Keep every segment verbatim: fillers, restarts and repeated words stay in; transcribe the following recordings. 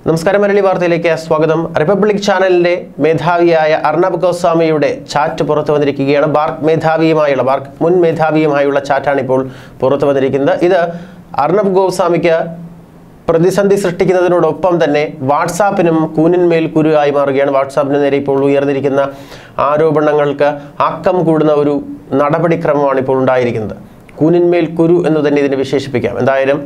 നമസ്കാരം, മലയാളി വാർത്തയിലേക്ക് സ്വാഗതം. റിപ്പബ്ലിക് ചാനലിന്റെ മേധാവിയായ അർണബ് ഗോസ്വാമിയുടെ ചാറ്റ് പുറത്തു വന്നിരിക്കുകയാണ്. ബാർക്ക് മേധാവിയുമായുള്ള ബാർക്ക് മുൻ മേധാവിയുമായുള്ള ചാറ്റാണ് ഇപ്പോൾ പുറത്തു വന്നിരിക്കുന്നത്. ഇത് അർണബ് ഗോസ്വാമിക്ക് പ്രതിസന്ധി സൃഷ്ടിക്കുന്നതിനോടൊപ്പം തന്നെ വാട്സാപ്പിനും കൂനിന്മേൽ കുരുവായി മാറുകയാണ്. വാട്സാപ്പിന് നേരെ ഇപ്പോൾ ഉയർന്നിരിക്കുന്ന ആരോപണങ്ങൾക്ക് ആക്കം കൂടുന്ന ഒരു നടപടിക്രമമാണ് ഇപ്പോൾ ഉണ്ടായിരിക്കുന്നത്. കൂനിന്മേൽ കുരു എന്ന് തന്നെ ഇതിനെ വിശേഷിപ്പിക്കാം. എന്തായാലും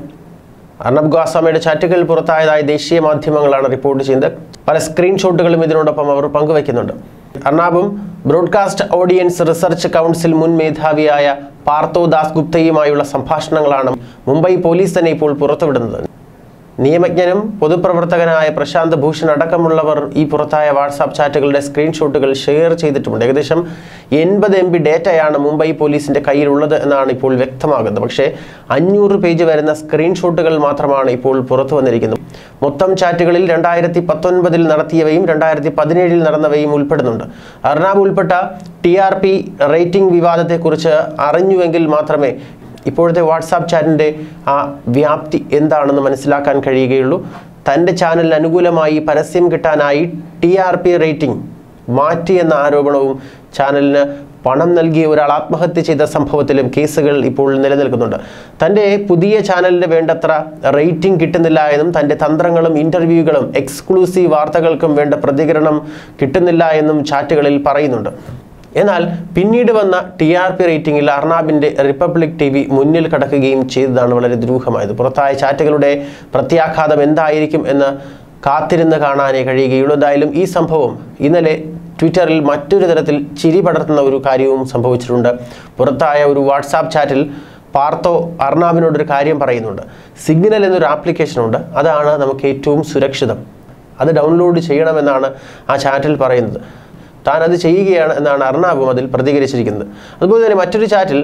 അർണബ് ഗോസ്വാമിയുടെ ചാറ്റുകൾ പുറത്തായതായി ദേശീയ മാധ്യമങ്ങളാണ് റിപ്പോർട്ട് ചെയ്യുന്നത്. പല സ്ക്രീൻഷോട്ടുകളും ഇതിനോടൊപ്പം അവർ പങ്കുവയ്ക്കുന്നുണ്ട്. അർണബും ബ്രോഡ്കാസ്റ്റ് ഓഡിയൻസ് റിസർച്ച് കൗൺസിൽ മുൻ മേധാവിയായ പാർത്തോ ദാസ് ഗുപ്തയുമായുള്ള സംഭാഷണങ്ങളാണ് മുംബൈ പോലീസ് തന്നെ ഇപ്പോൾ പുറത്തുവിടുന്നത്. നിയമജ്ഞനും പൊതുപ്രവർത്തകനായ പ്രശാന്ത് ഭൂഷൺ അടക്കമുള്ളവർ ഈ പുറത്തായ വാട്സാപ്പ് ചാറ്റുകളുടെ സ്ക്രീൻഷോട്ടുകൾ ഷെയർ ചെയ്തിട്ടുമുണ്ട്. ഏകദേശം എൺപത് എം ബി ഡേറ്റയാണ് മുംബൈ പോലീസിന്റെ കയ്യിലുള്ളത് എന്നാണ് ഇപ്പോൾ വ്യക്തമാകുന്നത്. പക്ഷേ അഞ്ഞൂറ് പേജ് വരുന്ന സ്ക്രീൻഷോട്ടുകൾ മാത്രമാണ് ഇപ്പോൾ പുറത്തു വന്നിരിക്കുന്നത്. മൊത്തം ചാറ്റുകളിൽ രണ്ടായിരത്തി പത്തൊൻപതിൽ നടത്തിയവയും രണ്ടായിരത്തി പതിനേഴിൽ നടന്നവയും ഉൾപ്പെടുന്നുണ്ട്. അർണബ് ഉൾപ്പെട്ട ടി ആർ പി റേറ്റിംഗ് വിവാദത്തെക്കുറിച്ച് അറിഞ്ഞുവെങ്കിൽ മാത്രമേ ഇപ്പോഴത്തെ വാട്സാപ്പ് ചാറ്റിൻ്റെ ആ വ്യാപ്തി എന്താണെന്ന് മനസ്സിലാക്കാൻ കഴിയുകയുള്ളൂ. തൻ്റെ ചാനലിന് അനുകൂലമായി പരസ്യം കിട്ടാനായി ടി ആർ പി റേറ്റിംഗ് മാറ്റിയെന്ന ആരോപണവും ചാനലിന് പണം നൽകിയ ഒരാൾ ആത്മഹത്യ ചെയ്ത സംഭവത്തിലും കേസുകൾ ഇപ്പോൾ നിലനിൽക്കുന്നുണ്ട്. തൻ്റെ പുതിയ ചാനലിന് വേണ്ടത്ര റേറ്റിംഗ് കിട്ടുന്നില്ല എന്നും തൻ്റെ തന്ത്രങ്ങളും ഇൻ്റർവ്യൂകളും എക്സ്ക്ലൂസീവ് വാർത്തകൾക്കും വേണ്ട പ്രതികരണം കിട്ടുന്നില്ല എന്നും ചാറ്റുകളിൽ പറയുന്നുണ്ട്. എന്നാൽ പിന്നീട് വന്ന ടി ആർ പി റേറ്റിംഗിൽ അർണബിൻ്റെ റിപ്പബ്ലിക് ടി വി മുന്നിൽ കടക്കുകയും ചെയ്തതാണ് വളരെ ദുരൂഹമായത്. പുറത്തായ ചാറ്റുകളുടെ പ്രത്യാഘാതം എന്തായിരിക്കും എന്ന് കാത്തിരുന്ന് കാണാനേ കഴിയുകയുള്ളൂ. എന്തായാലും ഈ സംഭവം ഇന്നലെ ട്വിറ്ററിൽ മറ്റൊരു തരത്തിൽ ചിരി പടർത്തുന്ന ഒരു കാര്യവും സംഭവിച്ചിട്ടുണ്ട്. പുറത്തായ ഒരു വാട്സാപ്പ് ചാറ്റിൽ പാർത്തോ അർണബിനോടൊരു കാര്യം പറയുന്നുണ്ട്. സിഗ്നൽ എന്നൊരു ആപ്ലിക്കേഷനുണ്ട്, അതാണ് നമുക്ക് ഏറ്റവും സുരക്ഷിതം, അത് ഡൗൺലോഡ് ചെയ്യണമെന്നാണ് ആ ചാറ്റിൽ പറയുന്നത്. താൻ അത് ചെയ്യുകയാണ് എന്നാണ് അർണബും അതിൽ പ്രതികരിച്ചിരിക്കുന്നത്. അതുപോലെ തന്നെ മറ്റൊരു ചാറ്റിൽ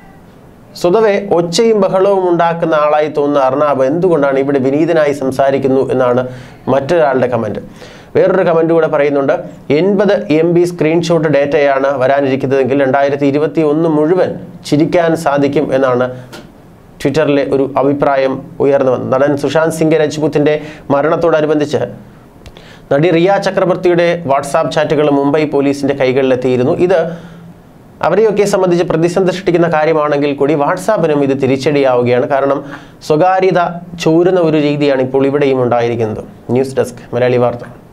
സ്വതവേ ഒച്ചയും ബഹളവും ഉണ്ടാക്കുന്ന ആളായി തോന്നുന്ന അർണബ് എന്തുകൊണ്ടാണ് ഇവിടെ വിനീതനായി സംസാരിക്കുന്നു എന്നാണ് മറ്റൊരാളുടെ കമൻറ്റ്. വേറൊരു കമൻറ്റ് കൂടെ പറയുന്നുണ്ട്. എൺപത് എം ബി സ്ക്രീൻഷോട്ട് ഡേറ്റയാണ് വരാനിരിക്കുന്നതെങ്കിൽ രണ്ടായിരത്തി ഇരുപത്തി ഒന്ന് മുഴുവൻ ചിരിക്കാൻ സാധിക്കും എന്നാണ് ട്വിറ്ററിലെ ഒരു അഭിപ്രായം ഉയർന്നു വന്നത്. നടൻ സുശാന്ത് സിംഗ് രജ്പുത്തിൻ്റെ മരണത്തോടനുബന്ധിച്ച് നടി റിയ ചക്രവർത്തിയുടെ വാട്സാപ്പ് ചാറ്റുകൾ മുംബൈ പോലീസിൻ്റെ കൈകളിലെത്തിയിരുന്നു. ഇത് അവരെയൊക്കെ സംബന്ധിച്ച് പ്രതിസന്ധി സൃഷ്ടിക്കുന്ന കാര്യമാണെങ്കിൽ കൂടി വാട്സാപ്പിനും ഇത് തിരിച്ചടിയാവുകയാണ്. കാരണം സ്വകാര്യത ചോരുന്ന ഒരു രീതിയാണ് ഇപ്പോൾ ഇവിടെയും ഉണ്ടായിരിക്കുന്നത്. ന്യൂസ് ഡെസ്ക്, മലയാളി വാർത്ത.